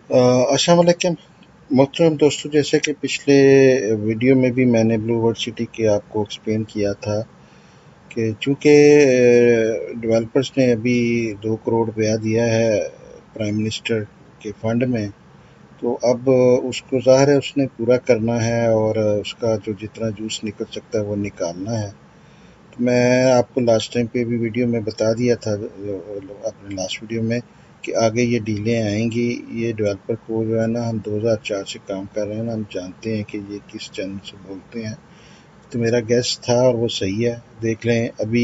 अस्सलाम वालेकुम मोहतरम दोस्तों। जैसे कि पिछले वीडियो में भी मैंने ब्लू वर्ल्ड सिटी के आपको एक्सप्लेन किया था कि चूँकि डेवलपर्स ने अभी 2 करोड़ रुपया दिया है प्राइम मिनिस्टर के फंड में, तो अब उसको ज़ाहिर है उसने पूरा करना है और उसका जो जितना जूस निकल सकता है वो निकालना है। तो मैं आपको लास्ट टाइम पे भी वीडियो में बता दिया था, अपने लास्ट वीडियो में, कि आगे ये डीलें आएंगी। ये डेवलपर को जो है ना, हम 2004 से काम कर रहे हैं ना, हम जानते हैं कि ये किस चैनल से बोलते हैं। तो मेरा गेस्ट था और वो सही है। देख लें अभी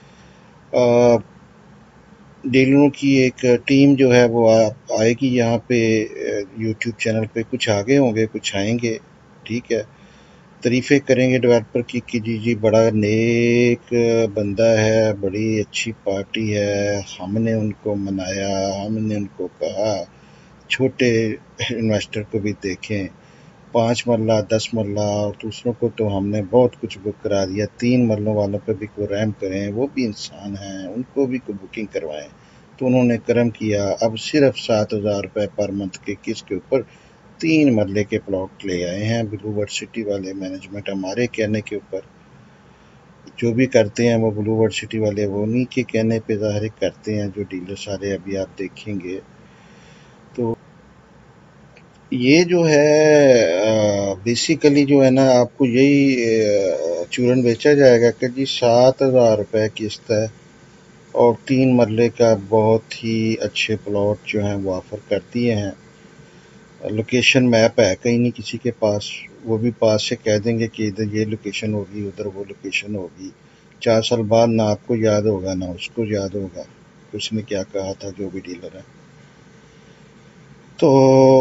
डीलरों की एक टीम जो है वो आएगी यहाँ पे यूट्यूब चैनल पे। कुछ आगे होंगे, कुछ आएंगे, ठीक है। तारीफ़ें करेंगे डेवलपर की कि जी जी बड़ा नेक बंदा है, बड़ी अच्छी पार्टी है, हमने उनको मनाया, हमने उनको कहा छोटे इन्वेस्टर को भी देखें, 5 मरला 10 मरला, और दूसरों को तो हमने बहुत कुछ बुक करा दिया, 3 मरलों वालों पर भी कोई रहम करें, वो भी इंसान हैं, उनको भी कोई बुकिंग करवाएं। तो उन्होंने करम किया। अब सिर्फ 7,000 रुपये पर मंथ के किस्त के ऊपर 3 मरले के प्लॉट ले आए हैं ब्लू वर्ल्ड सिटी वाले मैनेजमेंट, हमारे कहने के ऊपर। जो भी करते हैं वो ब्लू वर्ल्ड सिटी वाले, वो उन्हीं के कहने पे ज़ाहिर करते हैं, जो डीलर सारे अभी आप देखेंगे। तो ये जो है बेसिकली जो है ना, आपको यही चूरन बेचा जाएगा कि जी 7,000 रुपये किस्त है और 3 मरले का बहुत ही अच्छे प्लॉट जो हैं वो ऑफ़र कर दिए हैं। लोकेशन मैप है कहीं नहीं किसी के पास, वो भी पास से कह देंगे कि इधर ये लोकेशन होगी, उधर वो लोकेशन होगी। 4 साल बाद ना आपको याद होगा ना उसको याद होगा उसने क्या कहा था, जो भी डीलर है। तो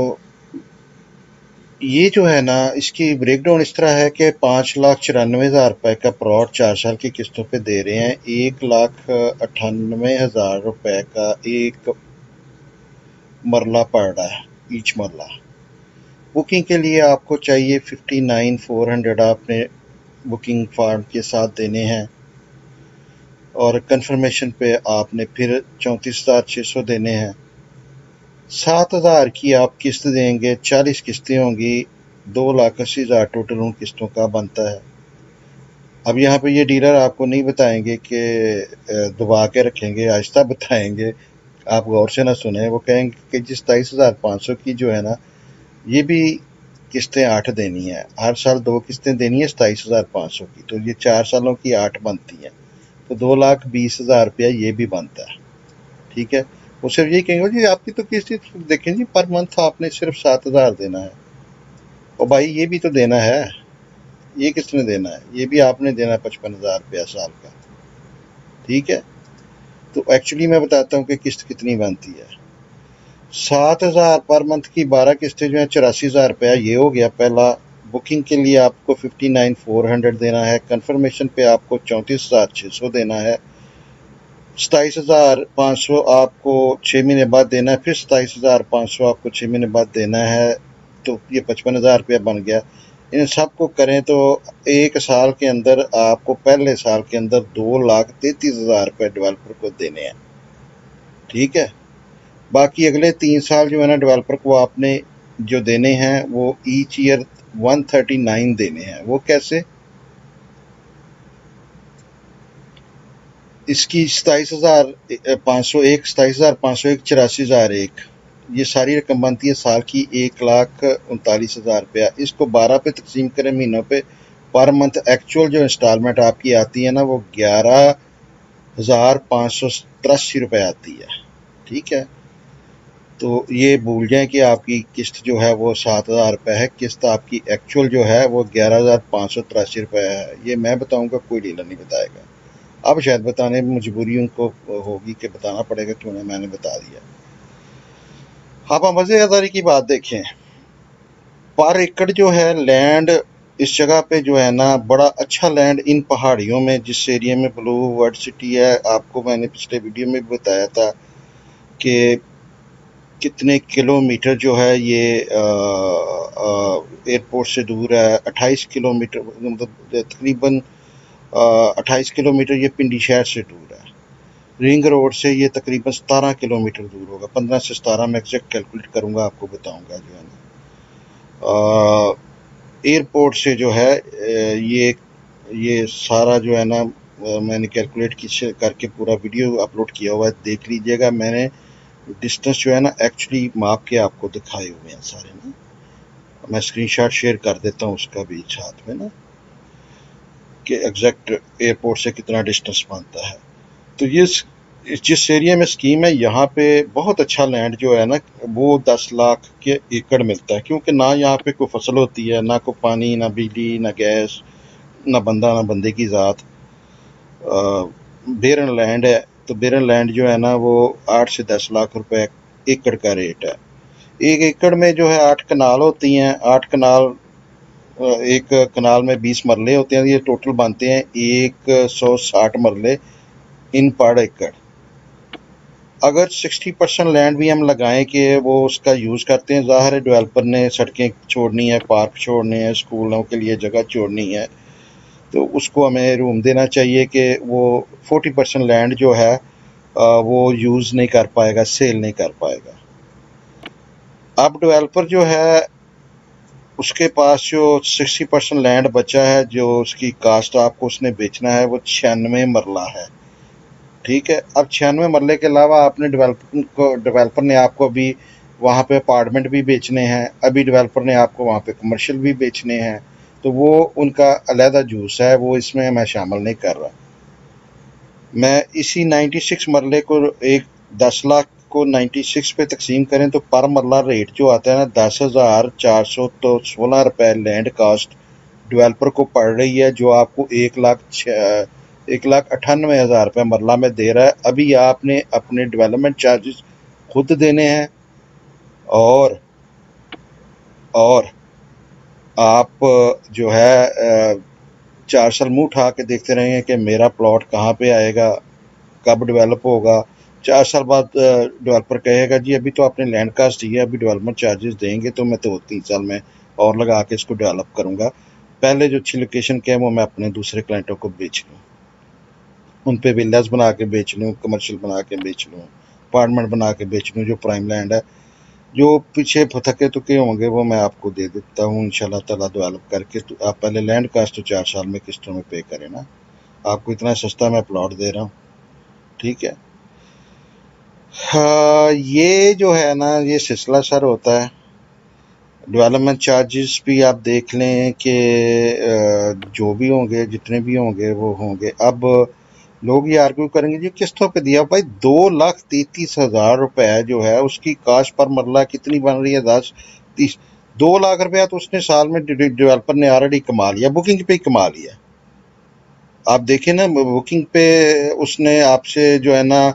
ये जो है ना, इसकी ब्रेकडाउन इस तरह है कि 5,94,000 रुपये का प्लॉट 4 साल की किस्तों पे दे रहे हैं। 1,98,000 रुपये का एक मरला पड़ रहा है, ईच मरला। बुकिंग के लिए आपको चाहिए 59,400 आपने बुकिंग फॉर्म के साथ देने हैं, और कंफर्मेशन पे आपने फिर 34,600 देने हैं। 7,000 की आप किस्त देंगे, 40 किस्तें होंगी, 2,80,000 टोटल उन किस्तों का बनता है। अब यहाँ पे ये डीलर आपको नहीं बताएंगे कि दबा के रखेंगे, आहिस्ता बताएंगे। आप गौर से ना सुने, वो कहेंगे कि जिस 27,500 की जो है ना, ये भी किस्तें 8 देनी है, हर साल 2 किस्तें देनी है 27,500 की, तो ये 4 सालों की 8 बनती हैं, तो 2,20,000 रुपया ये भी बनता है, ठीक है। वो सिर्फ यही कहेंगे जी आपकी तो किस्त देखें जी, पर मंथ आपने सिर्फ 7,000 देना है। और भाई ये भी तो देना है, ये किसने देना है? ये भी आपने देना है 55,000 रुपया साल का, ठीक है। तो एक्चुअली मैं बताता हूँ कि किस्त कितनी बनती है। 7,000 पर मंथ की 12 किस्तें जो है 84,000 रुपया, ये हो गया पहला। बुकिंग के लिए आपको 59,400 देना है, कन्फर्मेशन पे आपको 34,600 देना है, 27,500 आपको 6 महीने बाद देना है, फिर 27,500 आपको 6 महीने बाद देना है। तो ये 55,000 रुपया बन गया। इन सबको करें तो एक साल के अंदर आपको, पहले साल के अंदर 2,33,000 रुपये डेवलपर को देने हैं, ठीक है। बाकी अगले 3 साल जो है ना, डेवलपर को आपने जो देने हैं वो ईच ईयर 139 देने हैं। वो कैसे? इसकी 27,501, 27,501, 84,001, ये सारी रकम बनती है साल की 1,39,000 रुपया। इसको 12 पे तकसीम करें, महीनों पे, पर मंथ एक्चुअल जो इंस्टॉलमेंट आपकी आती है ना, वो 11,583 रुपये आती है, ठीक है। तो ये भूल जाएं कि आपकी किस्त जो है वो 7,000 रुपये है, किस्त आपकी एक्चुअल जो है वो 11,583 रुपये है। ये मैं बताऊंगा, कोई डीलर नहीं बताएगा। अब शायद बताने में मजबूरी उनको होगी कि बताना पड़ेगा, क्यों ना, मैंने बता दिया। अब हम मजेदारी की बात देखें। पर एकड़ जो है लैंड इस जगह पे जो है ना, बड़ा अच्छा लैंड इन पहाड़ियों में, जिस एरिया में ब्लू वर्ल्ड सिटी है, आपको मैंने पिछले वीडियो में भी बताया था कि कितने किलोमीटर जो है ये एयरपोर्ट से दूर है। 28 किलोमीटर, मतलब तकरीबन 28 किलोमीटर ये पिंडी शहर से दूर है। रिंग रोड से ये तकरीबन 17 किलोमीटर दूर होगा, 15 से 17 मैं एग्जैक्ट कैलकुलेट करूँगा, आपको बताऊँगा जो है ना। एयरपोर्ट से जो है ये सारा जो है ना मैंने कैलकुलेट करके पूरा वीडियो अपलोड किया हुआ है, देख लीजिएगा। मैंने डिस्टेंस जो है ना एक्चुअली माप के आपको दिखाए हुए हैं सारे ना, मैं स्क्रीनशॉट शेयर कर देता हूँ उसका भी साथ में ना, कि एग्जैक्ट एयरपोर्ट से कितना डिस्टेंस बनता है। तो ये जिस एरिया में स्कीम है यहाँ पे बहुत अच्छा लैंड जो है ना वो 10 लाख के एकड़ मिलता है, क्योंकि ना यहाँ पे कोई फसल होती है, ना कोई पानी, ना बिजली, ना गैस, ना बंदा, ना बंदे की ज़ात। बेरन लैंड है, तो बेरन लैंड जो है ना वो 8 से 10 लाख रुपए एकड़ का रेट है। एक एकड़ में जो है 8 कनाल होती हैं, 8 कनाल, एक कनाल में 20 मरले होते हैं, ये टोटल बनते हैं 160 मरले इन पर एकड़। अगर 60% लैंड भी हम लगाएं कि वो उसका यूज़ करते हैं, ज़ाहिर है डेवलपर ने सड़कें छोड़नी है, पार्क छोड़ने हैं, स्कूलों के लिए जगह छोड़नी है, तो उसको हमें रूम देना चाहिए कि वो 40% लैंड जो है वो यूज़ नहीं कर पाएगा, सेल नहीं कर पाएगा। अब डेवलपर जो है उसके पास जो 60% लैंड बचा है, जो उसकी कास्ट आपको उसने बेचना है, वो 96 मरला है। ठीक है, अब 96 मरले के अलावा आपने डेवलपर ने आपको अभी वहाँ पे अपार्टमेंट भी बेचने हैं, अभी डेवलपर ने आपको वहाँ पे कमर्शियल भी बेचने हैं, तो वो उनका अलहदा जूस है, वो इसमें मैं शामिल नहीं कर रहा। मैं इसी 96 मरले को एक 10 लाख को 96 पे तकसीम करें तो पर मरला रेट जो आता है ना 10,400 तो 16 रुपए लैंड कास्ट डेवलपर को पड़ रही है, जो आपको 1,98,000 रुपये मरला में दे रहा है। अभी आपने अपने डेवलपमेंट चार्जेस खुद देने हैं, और और आप जो है 4 साल मुंह उठा के देखते रहेंगे कि मेरा प्लॉट कहाँ पे आएगा, कब डेवलप होगा। 4 साल बाद डेवलपर कहेगा जी अभी तो आपने लैंड कास्ट दी है, अभी डेवलपमेंट चार्जेस देंगे तो मैं तो 3 साल में और लगा के इसको डेवलप करूँगा। पहले जो अच्छी लोकेशन के हैं वो मैं अपने दूसरे क्लाइंटों को बेच लूँ, उन पे विल्लास बना के बेच लूँ, कमर्शियल बना के बेच लूँ, अपार्टमेंट बना के बेच लूँ। जो प्राइम लैंड है, जो पीछे थके तुके होंगे वो मैं आपको दे देता हूँ इंशाल्लाह ताला डेवलप करके। तो आप पहले लैंड कास्ट तो 4 साल में किस्तों में पे करें ना, आपको इतना सस्ता मैं प्लॉट दे रहा हूँ। ठीक है, हाँ, ये जो है ना ये सिलसिला सर होता है। डेवलपमेंट चार्जेस भी आप देख लें कि जो भी होंगे, जितने भी होंगे वो होंगे। अब लोग ये आर्ग्यू करेंगे जी किस्तों पे दिया, भाई 2,33,000 रुपए जो है उसकी काश पर मरला कितनी बन रही है, 10-30, 2 लाख रुपया तो उसने साल में डेवलपर ने ऑलरेडी कमा लिया, बुकिंग पे ही कमा लिया। आप देखें ना बुकिंग पे उसने आपसे जो है ना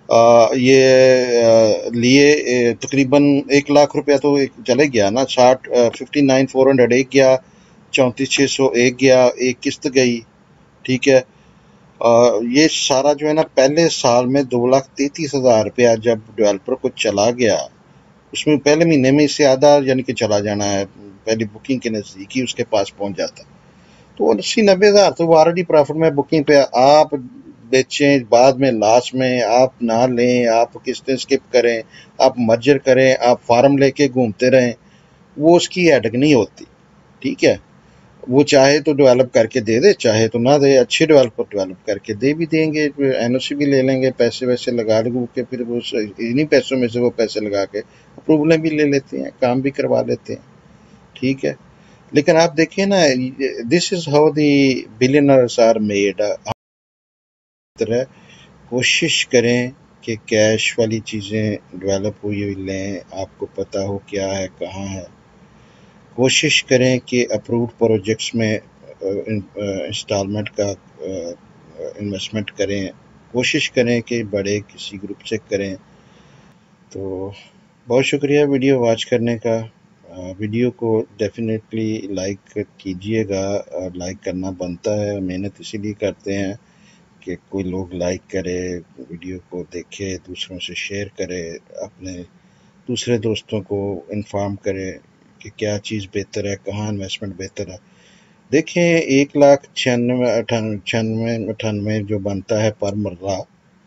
लिए तकरीबन 1 लाख रुपया तो चले गया ना, 59,400 एक गया, 34,600 एक गया, एक किस्त गई। ठीक है, ये सारा जो है ना पहले साल में 2,33,000 रुपया जब डेवलपर को चला गया, उसमें पहले महीने में इससे आधा यानी कि चला जाना है, पहली बुकिंग के नज़दीक ही उसके पास पहुंच जाता। तो 80-90 हज़ार तो वो ऑलरेडी प्रॉफिट में बुकिंग पे आप बेचें, बाद में लास्ट में आप ना लें, आप किस्तें स्किप करें, आप मर्जर करें, आप फार्म लेके घूमते रहें, वो उसकी हेडेक नहीं होती। ठीक है, वो चाहे तो डेवलप करके दे दे, चाहे तो ना दे। अच्छे डेवलपर डेवलप करके दे भी देंगे, एनओसी भी ले लेंगे, पैसे वैसे लगा लगू के फिर वो इन्हीं पैसों में से वो पैसे लगा के अप्रूवलें भी ले लेते हैं, काम भी करवा लेते हैं। ठीक है, लेकिन आप देखिए ना, this is how the billionaires are made. तरह कोशिश करें कि कैश वाली चीज़ें डेवलप हुई हुई लें, आपको पता हो क्या है कहाँ है। कोशिश करें कि अप्रूव्ड प्रोजेक्ट्स में इंस्टॉलमेंट का इन्वेस्टमेंट करें, कोशिश करें कि बड़े किसी ग्रुप से करें। तो बहुत शुक्रिया वीडियो वॉच करने का। वीडियो को डेफिनेटली लाइक कीजिएगा, लाइक करना बनता है, मेहनत इसीलिए करते हैं कि कोई लोग लाइक करे, वीडियो को देखे, दूसरों से शेयर करे, अपने दूसरे दोस्तों को इन्फॉर्म करे कि क्या चीज़ बेहतर है, कहाँ इन्वेस्टमेंट बेहतर है। देखें 1,96,98 जो बनता है पर मर्रा,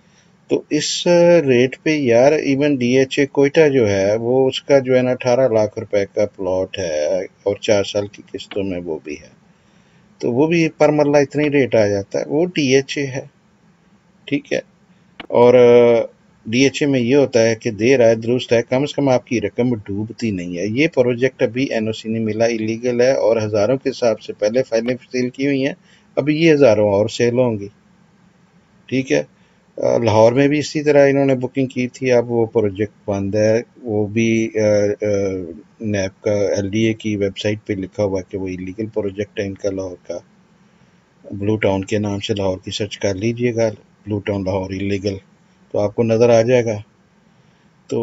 तो इस रेट पे यार इवन DHA कोयटा जो है वो उसका जो है ना 18 लाख रुपए का प्लॉट है और 4 साल की किस्तों में वो भी है, तो वो भी पर मरला इतना ही रेट आ जाता है, वो DHA है, ठीक है। और DHA में ये होता है कि दे रहा है दुरुस्त है, कम से कम आपकी रकम डूबती नहीं है। ये प्रोजेक्ट अभी NOC नहीं मिला, इलीगल है और हज़ारों के हिसाब से पहले फाइलें सेल की हुई हैं, अभी ये हज़ारों और सेल होंगी, ठीक है। लाहौर में भी इसी तरह इन्होंने बुकिंग की थी, अब वो प्रोजेक्ट बंद है, वो भी नैब का LDA की वेबसाइट पे लिखा हुआ है कि वो इलीगल प्रोजेक्ट है इनका लाहौर का। ब्लू टाउन के नाम से लाहौर की सर्च कर लीजिएगा, ब्लू टाउन लाहौर इलीगल, तो आपको नज़र आ जाएगा। तो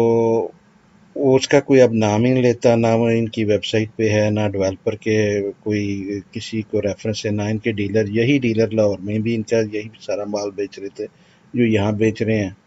वो उसका कोई अब नाम ही नहीं लेता, ना वो इनकी वेबसाइट पे है, ना डेवलपर के कोई किसी को रेफरेंस है, ना इनके डीलर। यही डीलर लाहौर में भी इनका यही सारा माल बेच रहे थे जो यहाँ बेच रहे हैं।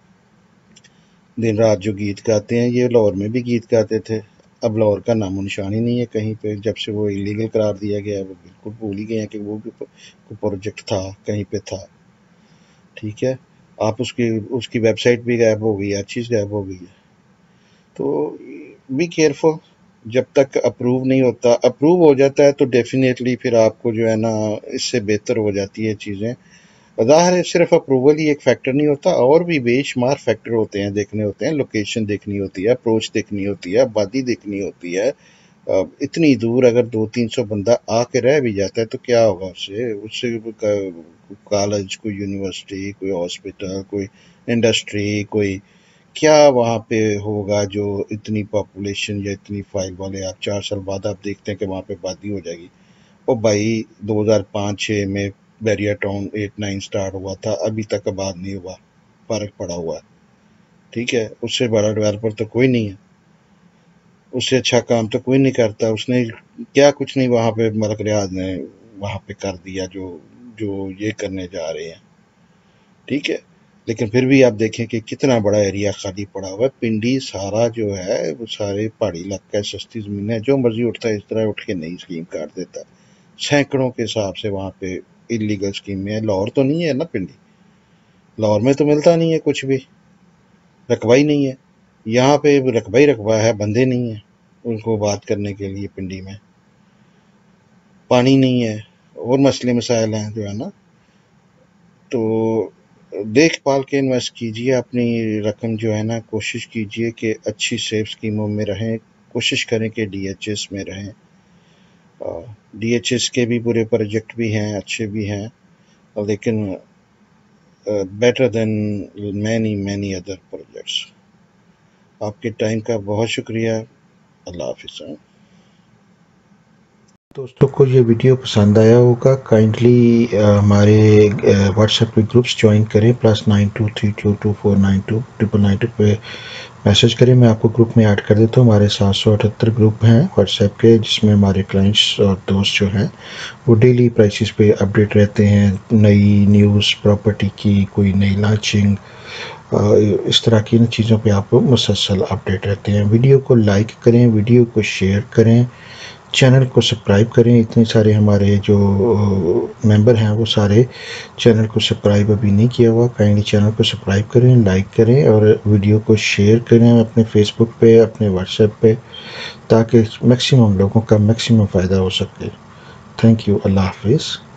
दिन रात जो गीत गाते हैं ये लाहौर में भी गीत गाते थे, अब लाहौर का नामो निशान ही नहीं है कहीं पे। जब से वो इलीगल करार दिया गया है वो बिल्कुल भूल ही गए हैं कि वो भी प्रोजेक्ट था, कहीं पे था, ठीक है। आप उसकी उसकी वेबसाइट भी गायब हो गई है, हर चीज़ गायब हो गई है। तो बी केयरफुल, जब तक अप्रूव नहीं होता, अप्रूव हो जाता है तो डेफिनेटली फिर आपको जो है ना इससे बेहतर हो जाती है चीज़ें। ज़ाहिर है सिर्फ अप्रूवल ही एक फैक्टर नहीं होता, और भी बेशुमार फैक्टर होते हैं, देखने होते हैं। लोकेशन देखनी होती है, अप्रोच देखनी होती है, आबादी देखनी होती है। इतनी दूर अगर 200-300 बंदा आके रह भी जाता है तो क्या होगा उससे, उससे कॉलेज, कोई यूनिवर्सिटी, कोई हॉस्पिटल, कोई इंडस्ट्री, कोई क्या वहाँ पे होगा जो इतनी पॉपुलेशन या इतनी फाइल वाले। आप 4 साल बाद आप देखते हैं कि वहाँ पे आबादी हो जाएगी। ओ भाई 2005-6 में बैरिया टाउन 8-9 स्टार्ट हुआ था, अभी तक आबाद नहीं हुआ, फर्क पड़ा हुआ है, ठीक है। उससे बड़ा डेवलपर तो कोई नहीं है, उससे अच्छा काम तो कोई नहीं करता। उसने क्या कुछ नहीं वहाँ पे मलक रियाज ने वहाँ पे कर दिया जो जो ये करने जा रहे हैं, ठीक है। लेकिन फिर भी आप देखें कि कितना बड़ा एरिया खाली पड़ा हुआ है। पिंडी सारा जो है वो सारे पहाड़ी इलाका है, सस्ती ज़मीन है, जो मर्जी उठता है इस तरह उठ के नई स्कीम काट देता है। सैकड़ों के हिसाब से वहाँ पे इलीगल स्कीमें हैं। लाहौर तो नहीं है ना पिंडी, लाहौर में तो मिलता नहीं है कुछ भी, रकबा ही नहीं है। यहाँ पे रकबा ही रकबा है, बंदे नहीं है उनको बात करने के लिए। पिंडी में पानी नहीं है और मसले मसाइल हैं जो है ना। तो देखभाल के इन्वेस्ट कीजिए अपनी रकम जो है ना, कोशिश कीजिए कि अच्छी सेफ स्कीमों में रहें, कोशिश करें कि DHS में रहें। DHS के भी बुरे प्रोजेक्ट भी हैं, अच्छे भी हैं, लेकिन better than many many other projects. आपके टाइम का बहुत शुक्रिया। अल्लाह हाफिज़। दोस्तों को ये वीडियो पसंद आया होगा, काइंडली हमारे व्हाट्सएप पे ग्रुप्स ज्वाइन करें, +9232249299 पे मैसेज करें, मैं आपको ग्रुप में ऐड कर देता हूँ। हमारे 778 ग्रुप हैं व्हाट्सएप के, जिसमें हमारे क्लाइंट्स और दोस्त जो हैं वो डेली प्राइसेस पे अपडेट रहते हैं, नई न्यूज़ प्रॉपर्टी की, कोई नई लॉन्चिंग, इस तरह की इन चीज़ों पे आपको मुसलसल अपडेट रहते हैं। वीडियो को लाइक करें, वीडियो को शेयर करें, चैनल को सब्सक्राइब करें। इतने सारे हमारे जो मेंबर हैं वो सारे चैनल को सब्सक्राइब अभी नहीं किया हुआ, काइंडली चैनल को सब्सक्राइब करें, लाइक करें और वीडियो को शेयर करें अपने फेसबुक पे, अपने व्हाट्सएप पे, ताकि मैक्सिमम लोगों का मैक्सिमम फ़ायदा हो सके। Thank you. अल्लाह हाफिज़।